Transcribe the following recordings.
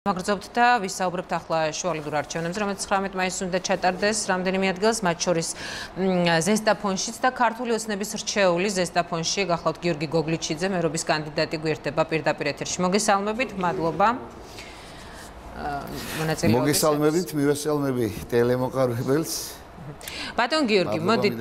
Მაგრძობთ და ვისაუბრებთ ახლა შუალედურ არჩევნებზე, რომელიც 19 მაისს უნდა ჩატარდეს რამდენიმე ადგილას, მათ შორის ზესტაფონშიც და ქართული ოცნების რჩეული ზესტაფონში გახლავთ გიორგი გოგლიჩიძე, მერობის კანდიდატი გვერდება პირდაპირ ეთერში. მოგესალმებით, მადლობა. მოგესალმებით, მივესალმები ტელემოყარებელს. ბატონ გიორგი, მოდით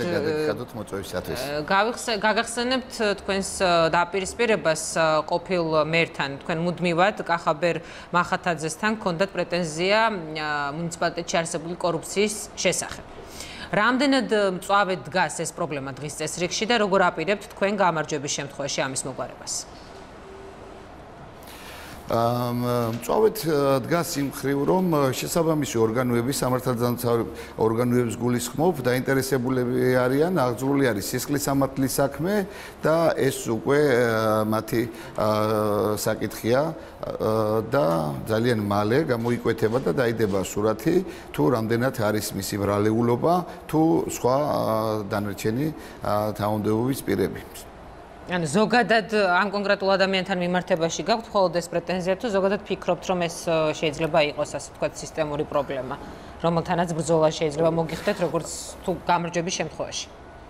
გაგახსენებთ თქვენს დაპირისპირებას ყოფილ მერთან, თქვენ მუდმივად კახაბერ მახათაძესთან გქონდათ პრეტენზია მუნიციპალიტეტში არსებული კორუფციის შესახებ. რამდენად მწვავედ დგას ეს პრობლემა დღის წესრიგში და როგორ აპირებთ თქვენ გამარჯვების შემთხვევაში ამის მოგვარებას? მწვავედ დგას იმ მხრივ, რომ შესაბამისი ორგანოები, სამართალდამცავი ორგანოებს გულისხმობ, დაინტერესებულები არიან, აღძრული არის სისხლის სამართლის საქმე და ეს უკვე მათი საკითხია და ძალიან მალე გამოიკვეთება და დაიდება სურათი, თუ რამდენად არის მისი ბრალეულობა, თუ სხვა დანარჩენი თანამდებობის პირები. ანუ ზოგადად ამ კონკრეტულ ადამიანთან მიმართებაში გაქვთ მხოლოდ ეს პრეტენზია თუ ზოგადად ფიქრობთ რომ ეს შეიძლება იყოს ასე ვთქვათ სისტემური პრობლემა რომელთანაც ბრძოლა შეიძლება მოგიხდეთ როგორც თუ გამარჯვების შემთხვევაში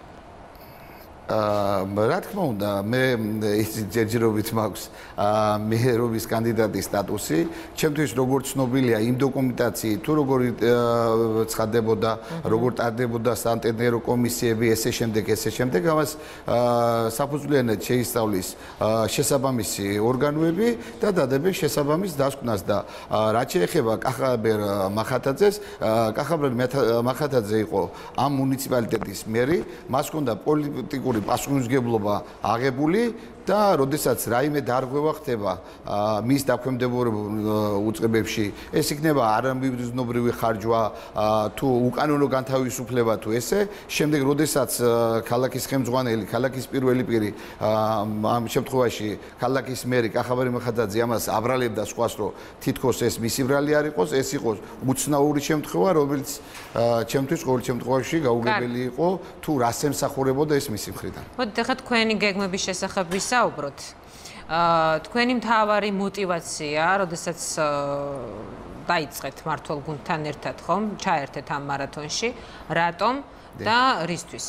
რა თქმა უნდა მე ის ჯერჯერობით მაქვს მერობის კანდიდატის სტატუსი ჩემთვის როგორც ცნობილია იმ დოკუმენტაციით თუ როგორ ცხადდებოდა როგორ ტარდებოდა სანტენდერო კომისიები ესე შემდეგ ამას საფუძვლიანად შეისწავლის შესაბამისი ორგანოები და დადებენ შესაბამის დასკვნას და რაც შეეხება კახაბერ მახათაძეს კახაბერ მახათაძე იყო ამ მუნიციპალიტეტის მერი მას ჰქონდა პოლიტიკური პასუხისმგებლობა აღებული და როდესაც რაიმე დარღვევა ხდება მის დაქვემდებარებულ უწყებებში ეს იქნება არამიბრძნობრივი ხარჯვა თუ უკანონო განთავისუფლება თუ ესე შემდეგ როდესაც ქალაქის ხელმძღვანელი ქალაქის პირველი პირი ამ შემთხვევაში ქალაქის მერი კახაბერი მახათაძე ამას აბრალებდა სხვას რომ თითქოს ეს მისი ბრალი არ იყოს ეს იყოს უცნაური შემთხვევა რომელიც ჩემთვის ყოველ შემთხვევაში გაუგებელი იყო თუ რას ემსახურებოდა ეს მისი მხრიდან. მოდით ახლა თქვენი გეგმების შესახებ ვისაუბროთ. თქვენი მთავარი мотиваცია, როდესაც დაიწყეთ მართლ გუნდთან ერთად ხომ, ჩაერთეთ ამ მარათონში, რატომ და რისთვის?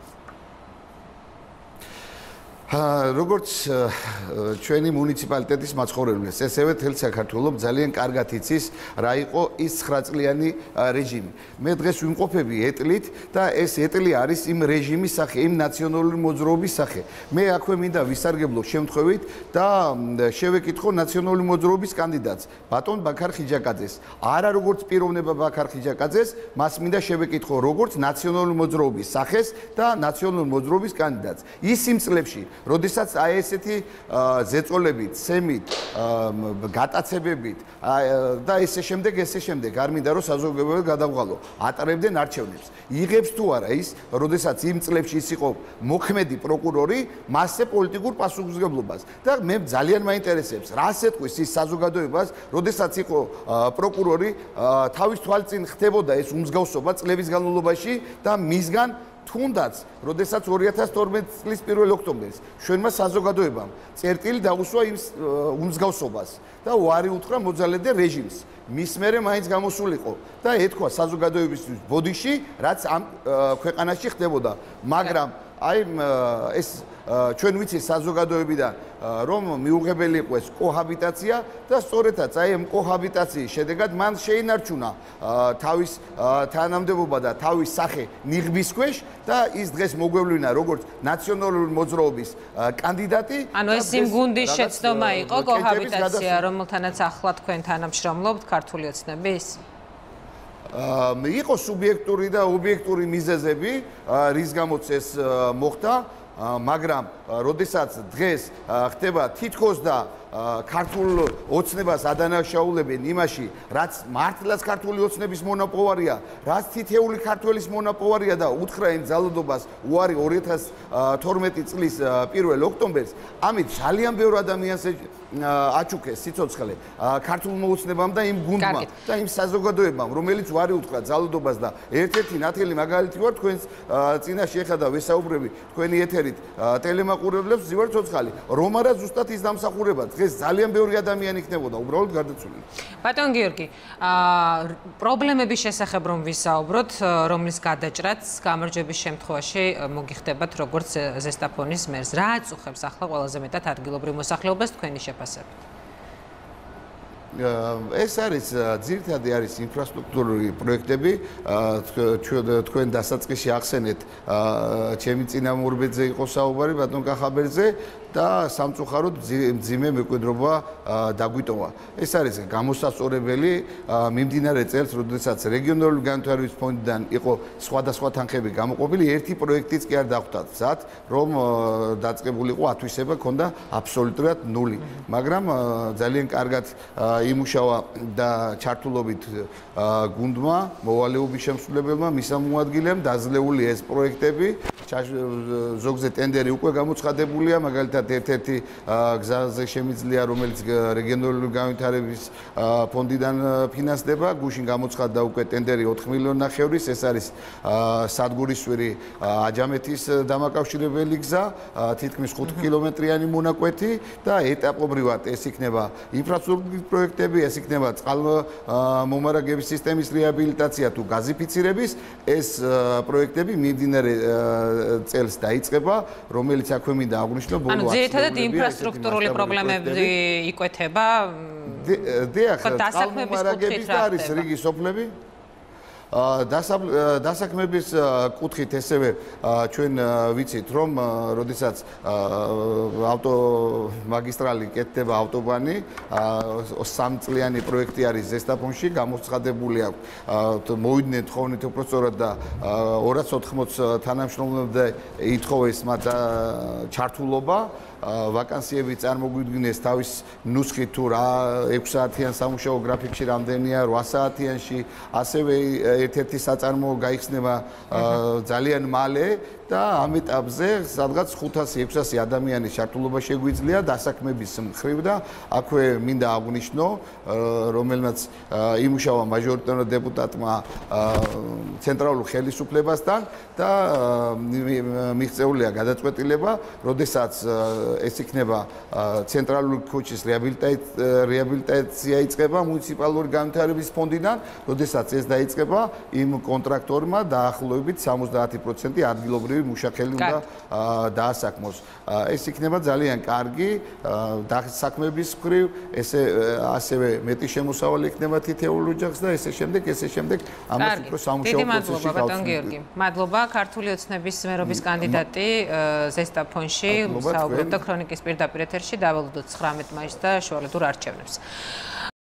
როგორც ჩვენი მუნიციპალიტეტის მაცხოვრებლებს, ესევე მთელ საქართველოს ძალიან კარგად იცის რა იყო ის 9 წლიანი რეჟიმი. მე დღეს ვიმყოფები ეტლით და ეს ეტლი არის იმ რეჟიმის სახე, იმ ნაციონალური მოძრაობის სახე. მე აქვე მინდა ვისარგებლო შემთხვევით და შევეკითხო ნაციონალური მოძრაობის კანდიდატს, ბატონ ბაქარ ხიჯაკაძეს. არა როგორც პიროვნება ბაქარ ხიჯაკაძეს, მას მინდა შევეკითხო როგორც ნაციონალური მოძრაობის სახეს და ნაციონალური მოძრაობის კანდიდატს. ის იმ წლებში როდესაც აი ესეთი ზეწოლებით, სემით, გატაცებებით და ესე შემდეგ არ მინდა რომ საზოგადოება გადავღალო. ატარებდნენ არჩევნებს. იღებს თუ არა ის, როდესაც იმ წლებში ის იყო მოქმედი პროკურორი, მასზე პოლიტიკურ პასუხისმგებლობას. და მე ძალიან მაინტერესებს, რას ეთქვის ის საზოგადოებას, როდესაც იყო პროკურორი, თავის თვალწინ ხდებოდა ეს უმსგავსობა წლების განმავლობაში და მისგან თუნდაც, როდესაც 2012 წლის 1 ოქტომბერს ჩვენმა საზოგადოებამ წერტილი დაუსვა იმ უმსგავსობას და უარი უთხრა მოძალადე რეჟიმს. მის მერე მაინც გამოსულიყო და ეთქვა საზოგადოებისთვის ბოდიში, რაც ამ ქვეყანაში ხდებოდა. მაგრამ აი ეს ჩვენ ვიცი საზოგადოებიდან რომ მიუღებელი იყო ეს კოჰაბიტაცია და სწორედაც აი ამ კოჰაბიტაციის შედეგად მან შეინარჩუნა თავის თანამდებობა და თავის სახე ნიღბის ქვეშ და ის დღეს მოგვევლინა როგორც ნაციონალური მოძრაობის კანდიდატი. ანუ ეს იმ გუნდის შეცდომა იყო კოჰაბიტაცია, რომელთანაც ახლა თქვენ თანამშრომლობთ ქართული ოცნების? იყო სუბიექტური და ობიექტური მიზეზები, რის გამოც ეს მოხდა, მაგრამ როდესაც დღეს ხდება თითქოს და ქართულ ოცნებას ადანაშაულებენ იმაში, რაც მართლაც ქართული ოცნების მონოპოვარია, რაც თითეული ქართველის მონოპოვარია და უთხრა იმ ძალადობას უარი 2012 წლის 1 ოქტომბერს, ამით ძალიან ბევრ ადამიანს აჩუქეს სიცოცხლე ქართულ მოუცნებამ და იმ გუნდმა და იმ საზოგადოებამ, რომელიც ვარი უთხრა ძალადობას და ერთ-ერთი ნათელი მაგალითი ვარ თქვენს წინაშე ეხლა ვესაუბრები თქვენი ეთერით ტელემაყურებლებს ზივარ ცოცხალი, რომ არა ზუსტად ის დამსახურება დღეს ძალიან ბევრი ადამიანი იქნებოდა უბრალოდ გარდაცვლილი. ბატონ გიორგი, პრობლემების შესახებ რომ ვისაუბროთ, რომლის გადაჭრაც გამარჯვების შემთხვევაში მოგიხდებათ როგორც ზესტაფონის მერს. რა აწუხებს ახლა ყველაზე მეტად ადგილობრივ მოსახლეობას თქვენი შეფასებით? ეს არის ძირითადად არის ინფრასტრუქტურული პროექტები, თქვენ დასაწყისში ახსენეთ, ჩემი წინამორბედზე იყო საუბარი ბატონ კახაბერზე და სამწუხაროდ მძიმე მემკვიდრეობა დაგვიტოვა. ეს არის გამოსასწორებელი მიმდინარე წელს, როდესაც რეგიონალური განვითარების ფონდიდან იყო სხვადასხვა თანხები გამოყოფილი, ერთი პროექტიც კი არ დახვდა გზად, რომ დაწყებულიყო ათვისება, ქონდა აბსოლუტურად ნული. მაგრამ ძალიან კარგად იმუშავა და ჩართულობით გუნდმა, მოვალეობის შემსრულებელმა, მისამოადგილემ დაძლეული ეს პროექტები, ზოგზე ტენდერი უკვე გამოცხადებულია, მაგალითად ერთ-ერთი გზაზე შემიძლია, რომელიც რეგიონალური განვითარების ფონდიდან ფინანსდება, გუშინ გამოცხადდა უკვე ტენდერი 4 მილიონი ნახევრის, ეს არის სადგურისვირი აჯამეთის დამაკავშირებელი გზა, თითქმის 5 კილომეტრიანი მონაკვეთი და ეტაპობრივად ეს იქნება ინფრასტრუქტურის პროექტები, ეს იქნება წყალმომარაგების სისტემის რეაბილიტაცია თუ გაზიფიცირების, ეს პროექტები მიმდინარე წელს დაიწყება, რომელიც აქვე მინდა აღვნიშნო ბოლო ძირითადად ინფრასტრუქტურული პრობლემები იკვეთება. დიახ, წყალმომარაგების და არის რიგი სოფლები. დასაქმების კუთხით ესევე ჩვენ ვიცით, რომ როდესაც ავტომაგისტრალი კეთდება ავტობანი, 3 წლიანი პროექტი არის ზესტაფონში, გამოცხადებული აქვს. მოვიდნენ თხოვნით უпростоრად და 280 თანამშრომლობამდე ითხოვეს მათ ჩართულობა. ვაკანსიები წარმოგვიდგინეს თავის ნუსხით თუ რა 6 საათიან სამუშაო გრაფიკში რამდენია 8 საათიანში ასევე ერთ-ერთი საწარმო გაიხსნება ძალიან მალე და ამ ეტაპზე სადღაც 500-600 ადამიანის ჩართულობა შეგვიძლია დასაქმების მხრივ და აქვე მინდა აღვნიშნო რომელმაც იმუშავა მაჟორიტარულ დეპუტატმა ცენტრალურ ხელისუფლებასთან და მიღწეულია გადაწყვეტილება, როდესაც ეს იქნება ცენტრალური ქუჩის რეაბილიტაცია იწყება მუნიციპალური განვითარების ფონდიდან, როდესაც ეს დაიწყება იმ კონტრაქტორმა დაახლოებით 70% ადგილობრივი მუშახელი უნდა დაასაქმოს. ეს იქნება ძალიან კარგი დასაქმების მხრივ, ასევე მეტი შემოსავალი იქნება თითოეულ ოჯახს და ესე შემდეგ ამას უფრო სამუშაო პროცესში გავწევთ. მადლობა, ქართული ოცნების მერობის კანდიდატი ზესტაფონში საუბრობდა ქრონიკის პირდაპირ ეთერში, დავალოდოთ 19 მაისს და შუალედურ არჩევნებს.